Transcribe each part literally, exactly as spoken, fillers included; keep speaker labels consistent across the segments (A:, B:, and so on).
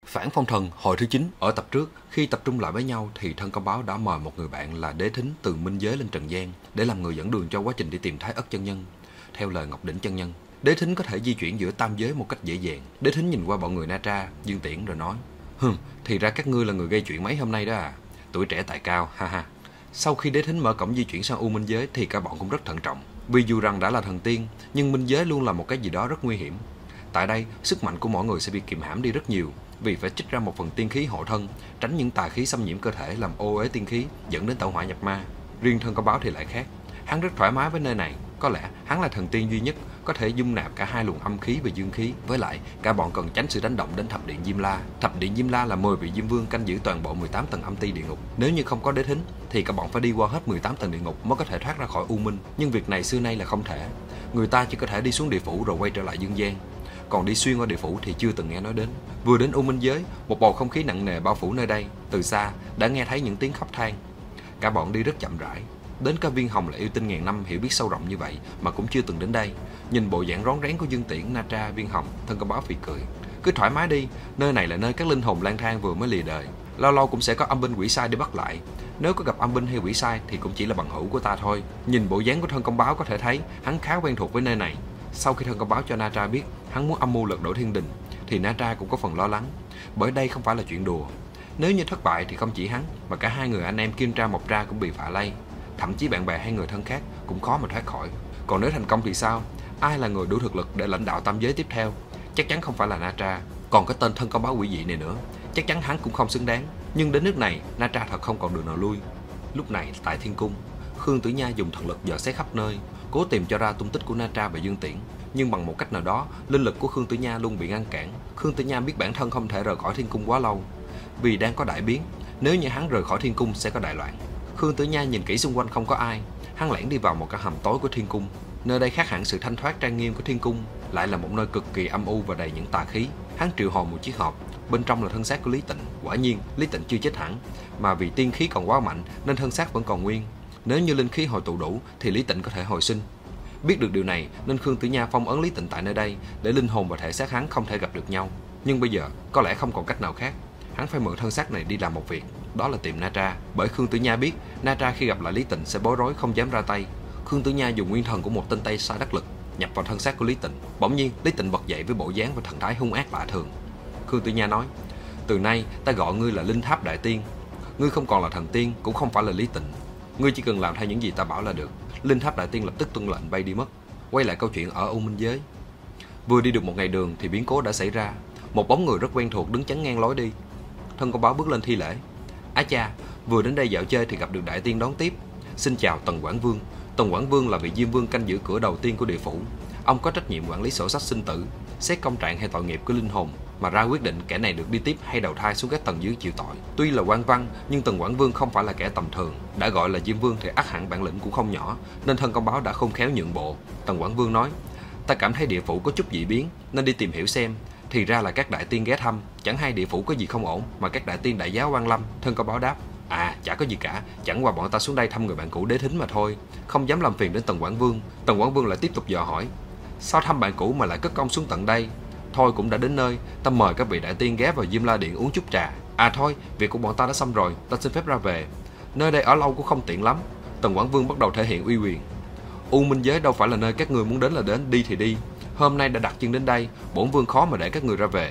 A: Phản phong thần hồi thứ chín. Ở tập trước, khi tập trung lại với nhau thì Thân Công Báo đã mời một người bạn là Đế Thính từ Minh Giới lên Trần gian để làm người dẫn đường cho quá trình đi tìm Thái Ất chân nhân. Theo lời Ngọc Đỉnh chân nhân, Đế Thính có thể di chuyển giữa tam giới một cách dễ dàng. Đế Thính nhìn qua bọn người Na Tra, Dương Tiễn rồi nói: "Hừm, thì ra các ngươi là người gây chuyện mấy hôm nay đó à? Tuổi trẻ tài cao, ha ha." Sau khi Đế Thính mở cổng di chuyển sang U Minh Giới thì cả bọn cũng rất thận trọng, vì dù rằng đã là thần tiên, nhưng Minh Giới luôn là một cái gì đó rất nguy hiểm. Tại đây, sức mạnh của mỗi người sẽ bị kiềm hãm đi rất nhiều, vì phải trích ra một phần tiên khí hộ thân, tránh những tà khí xâm nhiễm cơ thể làm ô uế tiên khí, dẫn đến tẩu hỏa nhập ma. Riêng Thân Công Báo thì lại khác, hắn rất thoải mái với nơi này, có lẽ hắn là thần tiên duy nhất có thể dung nạp cả hai luồng âm khí và dương khí, với lại cả bọn cần tránh sự đánh động đến thập điện Diêm La. Thập điện Diêm La là mười vị Diêm Vương canh giữ toàn bộ mười tám tầng âm ti địa ngục. Nếu như không có Đế Thính thì cả bọn phải đi qua hết mười tám tầng địa ngục mới có thể thoát ra khỏi U Minh, nhưng việc này xưa nay là không thể. Người ta chỉ có thể đi xuống địa phủ rồi quay trở lại dương gian, còn đi xuyên qua địa phủ thì chưa từng nghe nói đến. Vừa đến U Minh Giới, một bầu không khí nặng nề bao phủ nơi đây. Từ xa đã nghe thấy những tiếng khóc than. Cả bọn đi rất chậm rãi. Đến cả Viên Hồng là yêu tinh ngàn năm hiểu biết sâu rộng như vậy mà cũng chưa từng đến đây. Nhìn bộ dạng rón rén của Dương Tiễn, Na Tra, Viên Hồng, Thân Công Báo phì cười: "Cứ thoải mái đi, nơi này là nơi các linh hồn lang thang vừa mới lìa đời, lâu lâu cũng sẽ có âm binh quỷ sai đi bắt lại. Nếu có gặp âm binh hay quỷ sai thì cũng chỉ là bằng hữu của ta thôi." Nhìn bộ dáng của Thân Công Báo có thể thấy hắn khá quen thuộc với nơi này. Sau khi Thân Công Báo cho Na Tra biết hắn muốn âm mưu lật đổ thiên đình thì Na Tra cũng có phần lo lắng, bởi đây không phải là chuyện đùa. Nếu như thất bại thì không chỉ hắn mà cả hai người anh em Kim Tra Mộc Tra cũng bị phạ lây, thậm chí bạn bè hay người thân khác cũng khó mà thoát khỏi. Còn nếu thành công thì sao? Ai là người đủ thực lực để lãnh đạo tam giới tiếp theo? Chắc chắn không phải là Na Tra. Còn cái tên Thân Công Báo quỷ dị này nữa, chắc chắn hắn cũng không xứng đáng. Nhưng đến nước này, Na Tra thật không còn đường nào lui. Lúc này tại Thiên Cung, Khương Tử Nha dùng thần lực dò xét khắp nơi, cố tìm cho ra tung tích của Na Tra và Dương Tiễn. Nhưng bằng một cách nào đó, linh lực của Khương Tử Nha luôn bị ngăn cản. Khương Tử Nha biết bản thân không thể rời khỏi Thiên Cung quá lâu, vì đang có đại biến. Nếu như hắn rời khỏi Thiên Cung sẽ có đại loạn. Khương Tử Nha nhìn kỹ xung quanh không có ai, hắn lẻn đi vào một cái hầm tối của Thiên Cung. Nơi đây khác hẳn sự thanh thoát trang nghiêm của Thiên Cung, lại là một nơi cực kỳ âm u và đầy những tà khí. Hắn triệu hồi một chiếc hộp, bên trong là thân xác của Lý Tịnh. Quả nhiên Lý Tịnh chưa chết hẳn, mà vì tiên khí còn quá mạnh nên thân xác vẫn còn nguyên. Nếu như linh khí hồi tụ đủ thì Lý Tịnh có thể hồi sinh. Biết được điều này nên Khương Tử Nha phong ấn Lý Tịnh tại nơi đây để linh hồn và thể xác hắn không thể gặp được nhau. Nhưng bây giờ có lẽ không còn cách nào khác, hắn phải mượn thân xác này đi làm một việc, đó là tìm Na Tra. Bởi Khương Tử Nha biết Na Tra khi gặp lại Lý Tịnh sẽ bối rối không dám ra tay. Khương Tử Nha dùng nguyên thần của một tên Tây Sa đắc lực nhập vào thân xác của Lý Tịnh. Bỗng nhiên Lý Tịnh bật dậy với bộ dáng và thần thái hung ác lạ thường. Khương Tử Nha nói: "Từ nay ta gọi ngươi là Linh Tháp Đại Tiên. Ngươi không còn là thần tiên, cũng không phải là Lý Tịnh. Ngươi chỉ cần làm theo những gì ta bảo là được." Linh Tháp Đại Tiên lập tức tuân lệnh bay đi mất. Quay lại câu chuyện ở U Minh Giới. Vừa đi được một ngày đường thì biến cố đã xảy ra. Một bóng người rất quen thuộc đứng chắn ngang lối đi. Thân Công Báo bước lên thi lễ: "Á cha, vừa đến đây dạo chơi thì gặp được Đại Tiên đón tiếp. Xin chào Tần Quảng Vương." Tần Quảng Vương là vị Diêm Vương canh giữ cửa đầu tiên của địa phủ. Ông có trách nhiệm quản lý sổ sách sinh tử, xét công trạng hay tội nghiệp của linh hồn, mà ra quyết định kẻ này được đi tiếp hay đầu thai xuống các tầng dưới chịu tội. Tuy là quan văn nhưng Tần Quảng Vương không phải là kẻ tầm thường. Đã gọi là Diêm Vương thì ắt hẳn bản lĩnh cũng không nhỏ, nên Thân Công Báo đã không khéo nhượng bộ. Tần Quảng Vương nói: "Ta cảm thấy địa phủ có chút dị biến nên đi tìm hiểu xem. Thì ra là các đại tiên ghé thăm, chẳng hay địa phủ có gì không ổn mà các đại tiên đại giáo quan lâm." Thân Công Báo đáp: "À, chả có gì cả, chẳng qua bọn ta xuống đây thăm người bạn cũ Đế Thính mà thôi, không dám làm phiền đến Tần Quảng Vương." Tần Quảng Vương lại tiếp tục dò hỏi: "Sao thăm bạn cũ mà lại cất công xuống tận đây? Thôi cũng đã đến nơi, ta mời các vị đại tiên ghé vào Diêm La Điện uống chút trà. À thôi, việc của bọn ta đã xong rồi, ta xin phép ra về. Nơi đây ở lâu cũng không tiện lắm." Tần Quảng Vương bắt đầu thể hiện uy quyền: "U Minh Giới đâu phải là nơi các người muốn đến là đến, đi thì đi. Hôm nay đã đặt chân đến đây, bổn vương khó mà để các người ra về."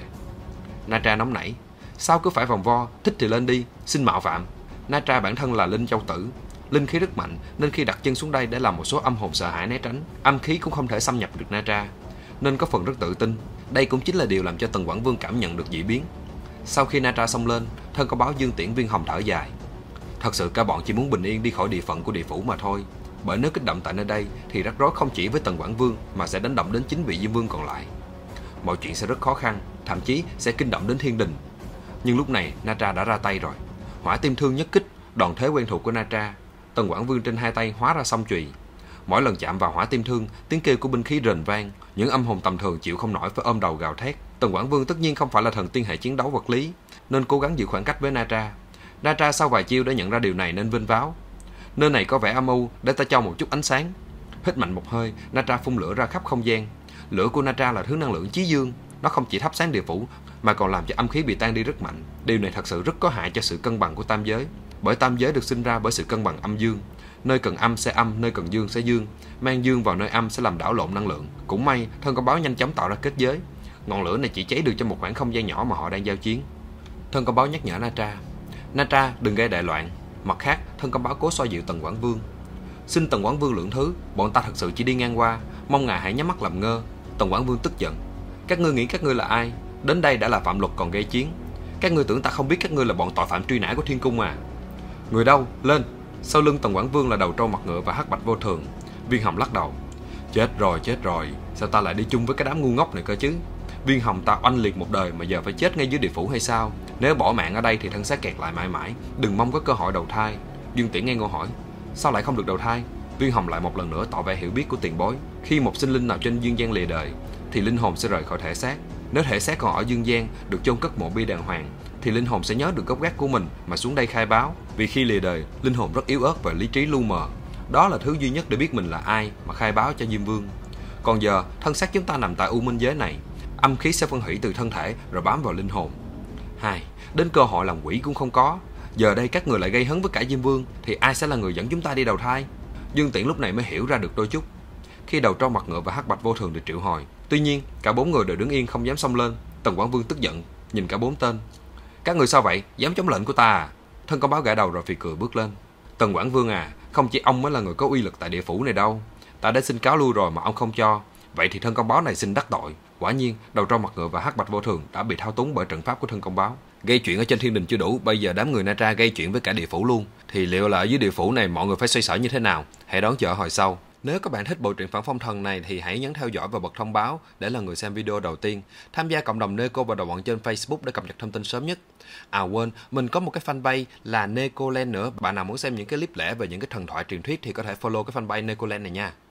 A: Na Tra nóng nảy: "Sao cứ phải vòng vo, thích thì lên đi, xin mạo phạm." Na Tra bản thân là Linh Châu Tử, linh khí rất mạnh nên khi đặt chân xuống đây để làm một số âm hồn sợ hãi né tránh, âm khí cũng không thể xâm nhập được Na Tra, nên có phần rất tự tin. Đây cũng chính là điều làm cho Tần Quảng Vương cảm nhận được dị biến. Sau khi Na Tra xông lên, Thân Công Báo, Dương Tiễn, Viên Hồng thở dài. Thật sự cả bọn chỉ muốn bình yên đi khỏi địa phận của địa phủ mà thôi. Bởi nếu kích động tại nơi đây thì rắc rối không chỉ với Tần Quảng Vương mà sẽ đánh động đến chính vị Diêm Vương còn lại. Mọi chuyện sẽ rất khó khăn, thậm chí sẽ kinh động đến thiên đình. Nhưng lúc này Na Tra đã ra tay rồi. Hỏa Tim Thương nhất kích, đòn thế quen thuộc của Na Tra. Tần Quảng Vương trên hai tay hóa ra song chùy. Mỗi lần chạm vào Hỏa Tim Thương, tiếng kêu của binh khí rền vang, những âm hồn tầm thường chịu không nổi phải ôm đầu gào thét. Tần Quảng Vương tất nhiên không phải là thần tiên hệ chiến đấu vật lý, nên cố gắng giữ khoảng cách với Na Tra. Na Tra sau vài chiêu đã nhận ra điều này nên vênh váo: "Nơi này có vẻ âm u, để ta cho một chút ánh sáng." Hít mạnh một hơi, Na Tra phun lửa ra khắp không gian. Lửa của Na Tra là thứ năng lượng chí dương, nó không chỉ thắp sáng địa phủ mà còn làm cho âm khí bị tan đi rất mạnh. Điều này thật sự rất có hại cho sự cân bằng của tam giới, bởi tam giới được sinh ra bởi sự cân bằng âm dương. Nơi cần âm sẽ âm, nơi cần dương sẽ dương. Mang dương vào nơi âm sẽ làm đảo lộn năng lượng. Cũng may, thân con báo nhanh chóng tạo ra kết giới. Ngọn lửa này chỉ cháy được trong một khoảng không gian nhỏ mà họ đang giao chiến. Thân con báo nhắc nhở Na Tra: Na Tra, đừng gây đại loạn. Mặt khác, thân con báo cố xoa dịu Tần Quảng Vương: Xin Tần Quảng Vương lượng thứ, bọn ta thật sự chỉ đi ngang qua, mong ngài hãy nhắm mắt làm ngơ. Tần Quảng Vương tức giận: Các ngươi nghĩ các ngươi là ai? Đến đây đã là phạm luật còn gây chiến. Các ngươi tưởng ta không biết các ngươi là bọn tội phạm truy nã của thiên cung à? Người đâu? Lên! Sau lưng Tần Quảng Vương là đầu trâu mặt ngựa và hắc bạch vô thường. Viên Hồng lắc đầu: Chết rồi, chết rồi, sao ta lại đi chung với cái đám ngu ngốc này cơ chứ? Viên Hồng ta oanh liệt một đời mà giờ phải chết ngay dưới địa phủ hay sao? Nếu bỏ mạng ở đây thì thân xác kẹt lại mãi mãi, đừng mong có cơ hội đầu thai. Dương Tiễn ngây ngô hỏi: Sao lại không được đầu thai? Viên Hồng lại một lần nữa tỏ vẻ hiểu biết của tiền bối. Khi một sinh linh nào trên dương gian lìa đời thì linh hồn sẽ rời khỏi thể xác. Nếu thể xác còn ở dương gian được chôn cất mộ bia đàng hoàng thì linh hồn sẽ nhớ được gốc gác của mình mà xuống đây khai báo. Vì khi lìa đời, linh hồn rất yếu ớt và lý trí lu mờ. Đó là thứ duy nhất để biết mình là ai mà khai báo cho Diêm Vương. Còn giờ, thân xác chúng ta nằm tại u minh giới này, âm khí sẽ phân hủy từ thân thể rồi bám vào linh hồn. Hai, đến cơ hội làm quỷ cũng không có. Giờ đây các người lại gây hấn với cả Diêm Vương thì ai sẽ là người dẫn chúng ta đi đầu thai? Dương Tiễn lúc này mới hiểu ra được đôi chút. Khi đầu trâu mặt ngựa và hắc bạch vô thường được triệu hồi, tuy nhiên cả bốn người đều đứng yên không dám xông lên. Tần Quảng Vương tức giận nhìn cả bốn tên: Các người sao vậy? Dám chống lệnh của ta à? Thân con báo gãi đầu rồi phì cười bước lên: Tần Quảng Vương à, không chỉ ông mới là người có uy lực tại địa phủ này đâu. Ta đã xin cáo lui rồi mà ông không cho. Vậy thì thân con báo này xin đắc tội. Quả nhiên đầu trâu mặt ngựa và hắc bạch vô thường đã bị thao túng bởi trận pháp của thân con báo. Gây chuyện ở trên thiên đình chưa đủ, bây giờ đám người Na Tra gây chuyện với cả địa phủ luôn. Thì liệu là ở dưới địa phủ này mọi người phải xoay sở như thế nào? Hãy đón chờ hồi sau. Nếu các bạn thích bộ truyện Phản Phong Thần này thì hãy nhấn theo dõi và bật thông báo để là người xem video đầu tiên. Tham gia cộng đồng Neko và đồng bọn trên Facebook để cập nhật thông tin sớm nhất. À quên, mình có một cái fanpage là Nekoland nữa. Bạn nào muốn xem những cái clip lẻ về những cái thần thoại truyền thuyết thì có thể follow cái fanpage Nekoland này nha.